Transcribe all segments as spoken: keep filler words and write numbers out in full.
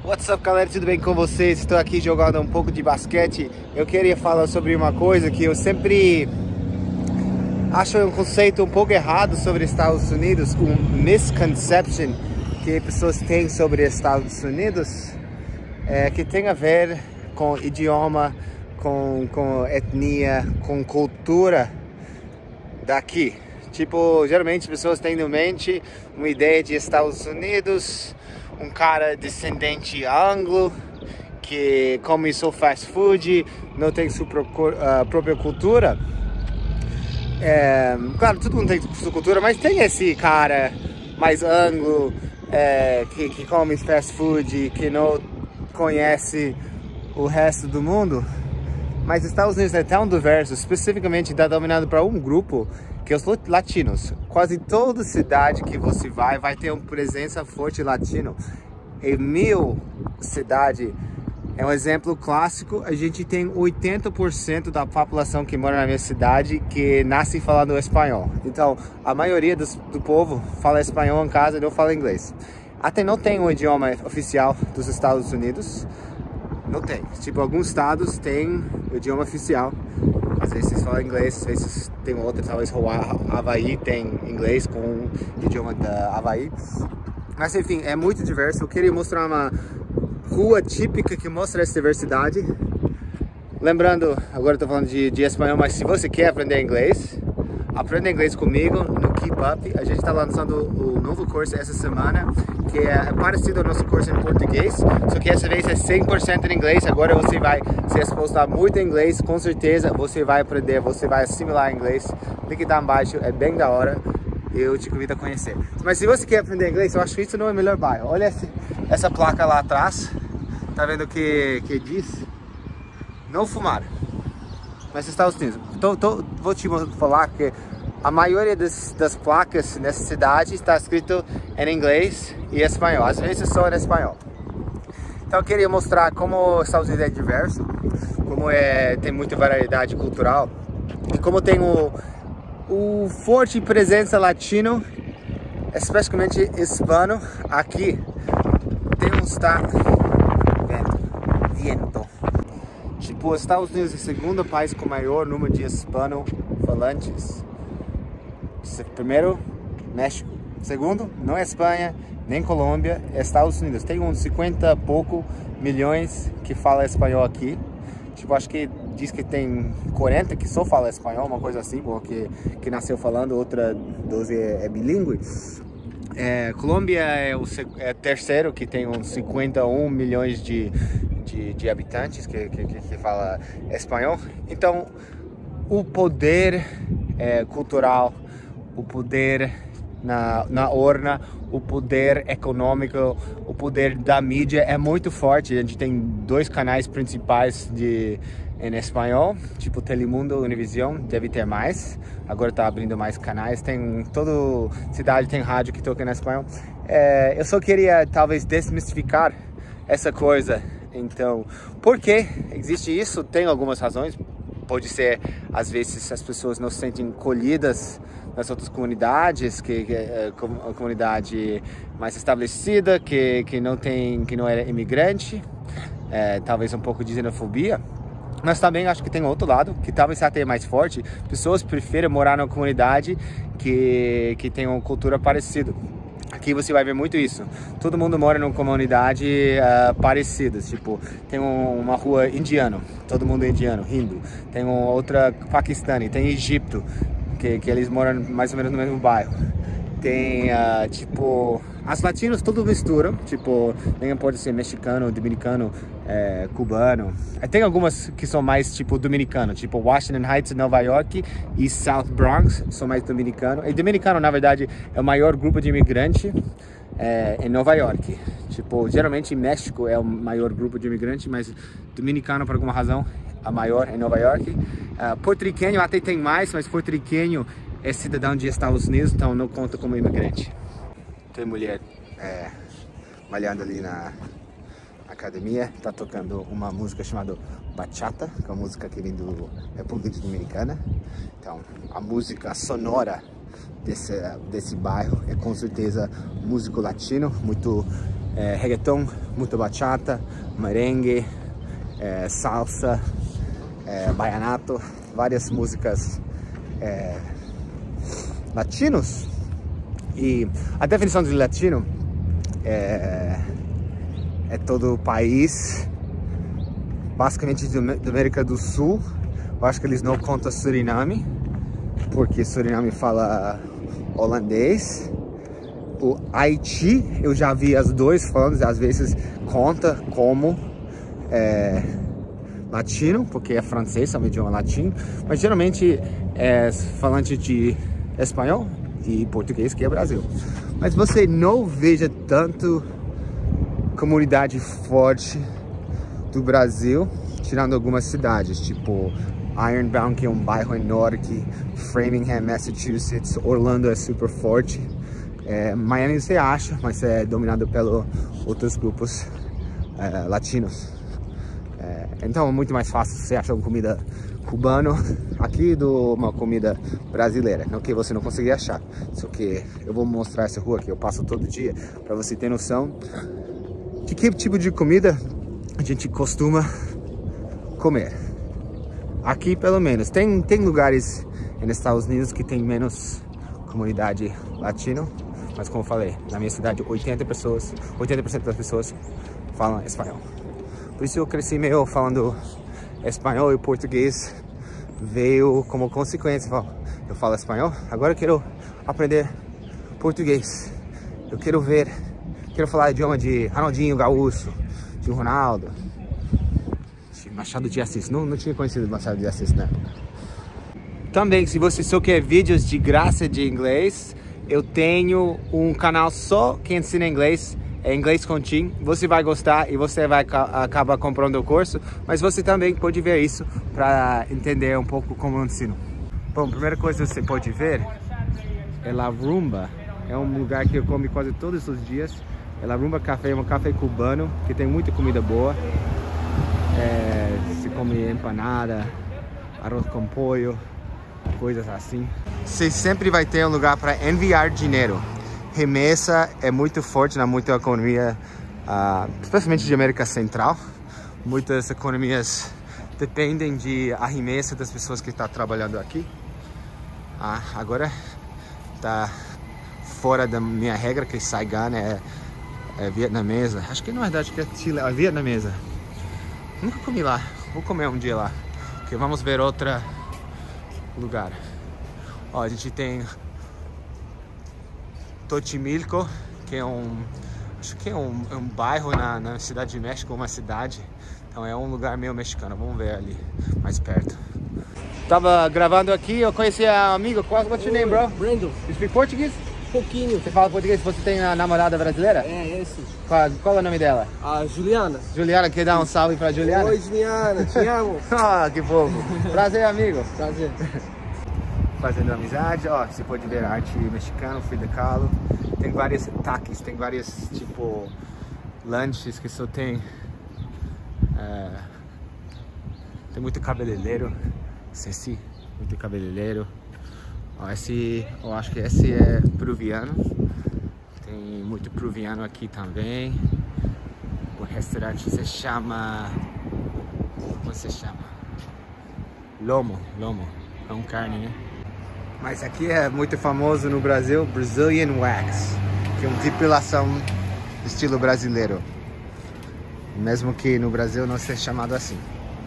What's up, galera, tudo bem com vocês? Estou aqui jogando um pouco de basquete. Eu queria falar sobre uma coisa que eu sempre acho um conceito um pouco errado sobre Estados Unidos, um misconception que pessoas têm sobre Estados Unidos, é, que tem a ver com idioma, com, com etnia, com cultura daqui. Tipo, geralmente as pessoas têm em mente uma ideia de Estados Unidos, um cara descendente anglo que come só fast food, não tem sua uh, própria cultura. É, claro, todo mundo tem sua cultura, mas tem esse cara mais anglo é, que, que come fast food, que não conhece o resto do mundo. Mas Estados Unidos é tão diverso, especificamente está dominado para um grupo, que é os latinos. Quase toda cidade que você vai, vai ter uma presença forte latino. Em mil cidade, é um exemplo clássico, a gente tem oitenta por cento da população que mora na minha cidade que nasce falando espanhol. Então, a maioria dos, do povo fala espanhol em casa e não fala inglês. Até não tem um idioma oficial dos Estados Unidos. Não tem. Tipo, alguns estados têm o idioma oficial. Às vezes falam inglês, às vezes tem outro, talvez Havaí tem inglês com o idioma da Havaí. Mas enfim, é muito diverso. Eu queria mostrar uma rua típica que mostra essa diversidade. Lembrando, agora eu tô falando de, de espanhol, mas se você quer aprender inglês, aprenda inglês comigo no Keep Up. A gente está lançando o novo curso essa semana, que é parecido ao nosso curso em português, só que essa vez é cem por cento em inglês. Agora você vai se exposto a muito inglês, com certeza você vai aprender, você vai assimilar inglês. O link tá embaixo, é bem da hora, eu te convido a conhecer. Mas se você quer aprender inglês, eu acho que isso não é o melhor bairro. Olha esse, essa placa lá atrás, tá vendo o que, que diz? Não fumar. Mas Estados Unidos, tô, tô, vou te falar que a maioria das, das placas nessa cidade está escrito em inglês e espanhol, às vezes só em espanhol. Então eu queria mostrar como os Estados Unidos é diverso, como é, tem muita variedade cultural e como tem o, o forte presença latino, especialmente hispano. Aqui tem um estado vento, vento. Tipo, os Estados Unidos é o segundo país com o maior número de hispano-falantes. Primeiro, México. Segundo, não é Espanha, nem Colômbia, é Estados Unidos. Tem uns cinquenta e pouco milhões que falam espanhol aqui. Tipo, acho que diz que tem quarenta que só falam espanhol, uma coisa assim, porque que nasceu falando, outra doze é, é bilíngue. É, Colômbia é o é terceiro, que tem uns cinquenta e um milhões de, de, de habitantes que, que, que fala espanhol. Então, o poder é, cultural, o poder na, na urna, o poder econômico, o poder da mídia é muito forte. A gente tem dois canais principais de, em espanhol, tipo Telemundo, Univision, deve ter mais. Agora tá abrindo mais canais, tem toda cidade tem rádio que toca em espanhol. É, eu só queria talvez desmistificar essa coisa. Então, por que existe isso? Tem algumas razões. Pode ser, às vezes, as pessoas não se sentem colhidas nas outras comunidades, que, que é a comunidade mais estabelecida, que, que não tem, que não é imigrante, é, talvez um pouco de xenofobia. Mas também acho que tem outro lado, que talvez até é mais forte. Pessoas preferem morar numa comunidade que, que tem uma cultura parecida. Aqui você vai ver muito isso. Todo mundo mora numa comunidade uh, parecida. Tipo, tem um, uma rua indiana, todo mundo é indiano, hindu. Tem uma outra paquistani, tem Egito, que, que eles moram mais ou menos no mesmo bairro. Tem, uh, tipo, as latinos tudo misturam. Tipo, nem pode ser mexicano, dominicano, é, cubano. Tem algumas que são mais, tipo, dominicano. Tipo, Washington Heights, Nova York e South Bronx são mais dominicano. E dominicano, na verdade, é o maior grupo de imigrante é, em Nova York. Tipo, geralmente México é o maior grupo de imigrante, mas dominicano, por alguma razão, a maior em Nova York. Uh, porto-riquenho até tem mais, mas porto-riquenho é cidadão de Estados Unidos, então não conta como imigrante. Tem mulher é, malhando ali na academia, tá tocando uma música chamada Bachata, que é uma música que vem do República Dominicana. Então, a música sonora desse, desse bairro é com certeza músico latino, muito é, reggaeton, muita bachata, merengue, é, salsa, é, baianato, várias músicas é, latinos. E a definição de latino é, é todo o país, basicamente da América do Sul. Eu acho que eles não contam Suriname, porque Suriname fala holandês. O Haiti, eu já vi as dois falando, às vezes conta como é, latino, porque é francês, é um idioma latino, mas geralmente é falante de espanhol e português, que é Brasil. Mas você não veja tanto comunidade forte do Brasil, tirando algumas cidades, tipo Ironbound, que é um bairro enorme, Framingham, Massachusetts, Orlando é super forte. É, Miami você acha, mas é dominado pelos outros grupos é, latinos. É, então é muito mais fácil você achar uma comida cubana aqui do que uma comida brasileira, não que você não conseguir achar. Só que eu vou mostrar essa rua que eu passo todo dia para você ter noção de que tipo de comida a gente costuma comer. Aqui pelo menos tem, tem lugares nos Estados Unidos que tem menos comunidade latina. Mas como eu falei, na minha cidade oitenta pessoas, oitenta por cento das pessoas falam espanhol. Por isso eu cresci meio falando espanhol, e português veio como consequência. Eu falo espanhol, agora eu quero aprender português. Eu quero ver, quero falar idioma de Ronaldinho Gaúcho, de Ronaldo, de Machado de Assis. Não, não tinha conhecido Machado de Assis na época. Também, se você só quer vídeos de graça de inglês, eu tenho um canal só que ensina inglês, é Inglês com Tim. Você vai gostar e você vai acabar comprando o curso, mas você também pode ver isso para entender um pouco como eu ensino. Bom, a primeira coisa que você pode ver é La Rumba. É um lugar que eu como quase todos os dias. É La Rumba Café, é um café cubano que tem muita comida boa. É, se come empanada, arroz com pollo, coisas assim. Você sempre vai ter um lugar para enviar dinheiro. Remessa é muito forte na muita economia, uh, especialmente de América Central. Muitas economias dependem de a remessa das pessoas que estão trabalhando aqui. Ah, agora está fora da minha regra, que Saigon é, é vietnamesa. Acho que na verdade que é, Chile, é vietnamesa. Nunca comi lá. Vou comer um dia lá. Porque vamos ver outro lugar. Ó, a gente tem Xochimilco, que é um, acho que é um, um bairro na, na cidade de México, uma cidade. Então é um lugar meio mexicano. Vamos ver ali mais perto. Tava gravando aqui, eu conheci a amiga. What's your name, bro? Brandon. You speak Portuguese? Pouquinho. Você fala português? Você tem a namorada brasileira? É, esse. Qual, qual é o nome dela? A Juliana. Juliana, quer dar um salve pra Juliana? Oi, Juliana, te amo. Ah, que fofo. Prazer, amigo. Prazer. Fazendo amizade, ó, você pode ver arte mexicana, Frida Kahlo. Tem vários taques, tem vários, tipo, lanches que só tem... É, tem muito cabeleireiro, Ceci, muito cabeleireiro. Ó, esse, eu acho que esse é peruviano. Tem muito peruviano aqui também. O restaurante se chama... Como se chama? Lomo, Lomo. É um carne, né? Mas aqui é muito famoso no Brasil, Brazilian Wax, que é uma depilação estilo brasileiro. Mesmo que no Brasil não seja chamado assim.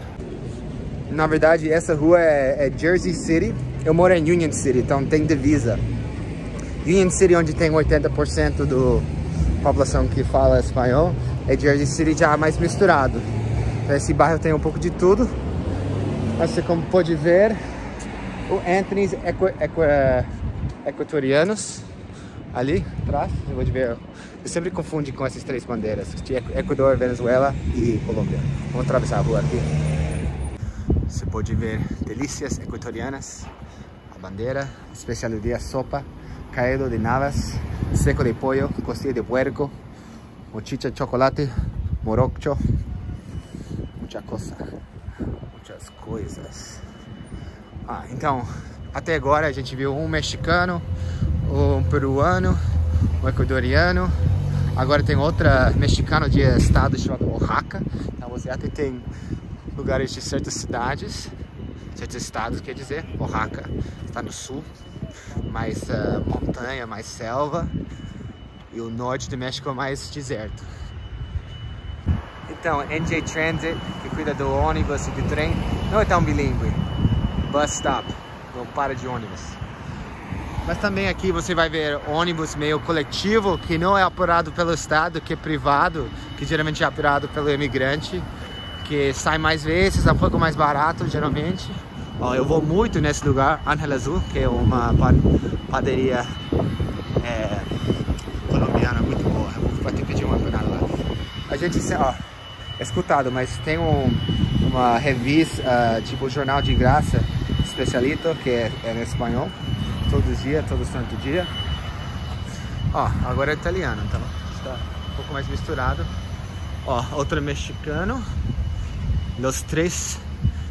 Na verdade, essa rua é, é Jersey City. Eu moro em Union City, então tem divisa. Union City, onde tem oitenta por cento da população que fala espanhol, é Jersey City já mais misturado. Então, esse bairro tem um pouco de tudo. Mas você como pode ver, o Anthony's Equ Equ Equatorianos ali atrás. Eu vou te ver. Eu sempre confundo com essas três bandeiras: Equador, Venezuela e Colômbia. Vamos atravessar a rua aqui. Você pode ver delícias equatorianas, a bandeira, especialidade sopa, caído de navas, seco de pollo, costilla de puerco, mochicha de chocolate, morocho, muita coisa, muitas coisas. Ah, então, até agora a gente viu um mexicano, um peruano, um equatoriano, Agora tem outra mexicana de estado chamado Oaxaca. Então você até tem lugares de certas cidades, certos estados, quer dizer, Oaxaca está no sul, mais uh, montanha, mais selva, e o norte do México é mais deserto. Então, N J Transit, que cuida do ônibus e do trem, não é tão bilíngue. Bus stop, não para de ônibus. Mas também aqui você vai ver ônibus meio coletivo, que não é operado pelo estado, que é privado, que geralmente é operado pelo imigrante, que sai mais vezes, é um pouco mais barato geralmente. Ó, eu vou muito nesse lugar, Ángel Azul, que é uma padaria é, colombiana muito boa. Eu vou ter que pedir uma empanada lá. A gente, ó, é escutado, mas tem um, uma revista, uh, tipo Jornal de Graça, Especialito, que é, é em espanhol, todo dia, todo santo dia. Ó, agora é italiano, então está um pouco mais misturado. Ó, outro mexicano, os três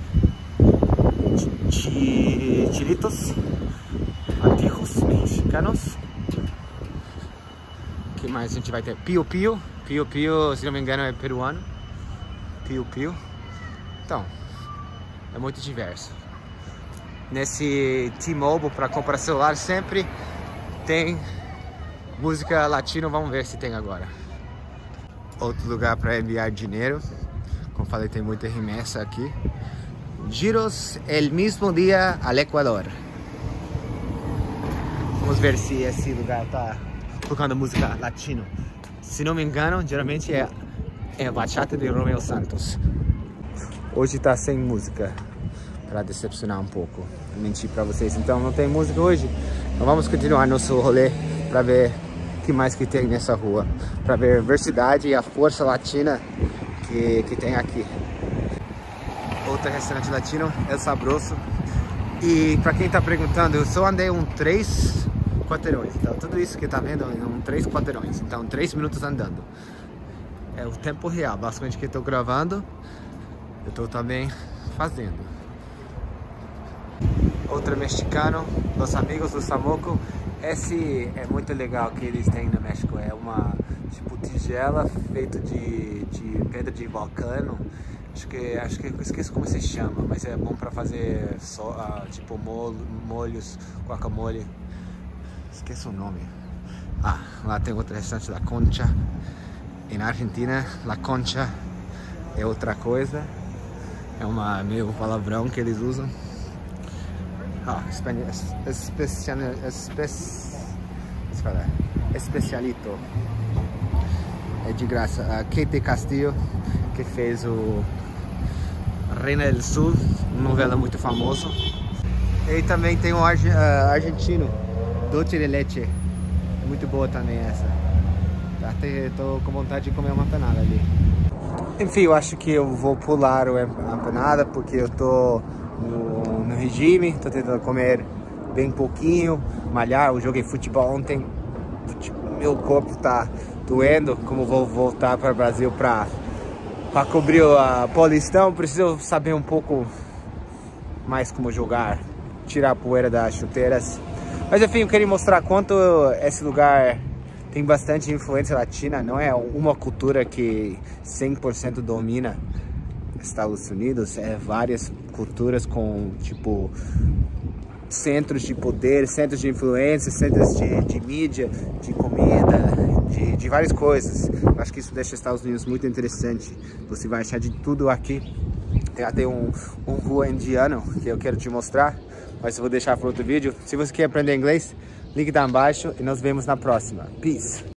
chilitos antigos mexicanos. O que mais a gente vai ter? Pio Pio. Pio Pio, se não me engano, é peruano. Pio Pio. Então, é muito diverso. Nesse T-Mobile, para comprar celular, sempre tem música latina. Vamos ver se tem agora. Outro lugar para enviar dinheiro. Como falei, tem muita remessa aqui. Giros el mismo dia al Equador. Vamos ver se esse lugar tá tocando música latino. Se não me engano, geralmente é, é a bachata de Romeo Santos. Hoje tá sem música, para decepcionar um pouco, mentir para vocês. Então não tem música hoje. Então vamos continuar nosso rolê para ver o que mais que tem nessa rua, para ver a diversidade e a força latina que, que tem aqui. Outro restaurante latino, El Sabroso. E para quem tá perguntando, eu só andei um três quarteirões. Então tudo isso que tá vendo é um três quarteirões. Então três minutos andando. É o tempo real, basicamente que eu tô gravando, eu tô também fazendo. Outro mexicano, Los Amigos do Samoco. Esse é muito legal que eles têm no México. É uma tipo tigela feita de, de pedra de vulcano. Acho que, acho que eu esqueço como se chama, mas é bom para fazer so, uh, tipo mol, molhos, guacamole. Esqueço o nome. Ah, lá tem outro restaurante, La Concha. E na Argentina, La Concha é outra coisa. É uma meio palavrão que eles usam. Ah, especial, especialito. É de graça. A Kate Castillo, que fez o Reina del Sul, uma novela muito famosa. E também tem o arge, uh, argentino, Dulce de Leche. É muito boa também essa. Até tô com vontade de comer uma empanada ali. Enfim, eu acho que eu vou pular a empanada porque eu tô no, no regime, tô tentando comer bem pouquinho, malhar. Eu joguei futebol ontem, meu corpo tá doendo. Como vou voltar para o Brasil para para cobrir a Paulistão, preciso saber um pouco mais como jogar, tirar a poeira das chuteiras. Mas enfim, eu queria mostrar quanto esse lugar tem bastante influência latina. Não é uma cultura que cem por cento domina Estados Unidos, é várias culturas com tipo centros de poder, centros de influência, centros de, de mídia, de comida, de, de várias coisas. Eu acho que isso deixa os Estados Unidos muito interessante. Você vai achar de tudo aqui. Tem até um, um rua indiano que eu quero te mostrar, mas eu vou deixar para outro vídeo. Se você quer aprender inglês, link tá embaixo e nos vemos na próxima. Peace!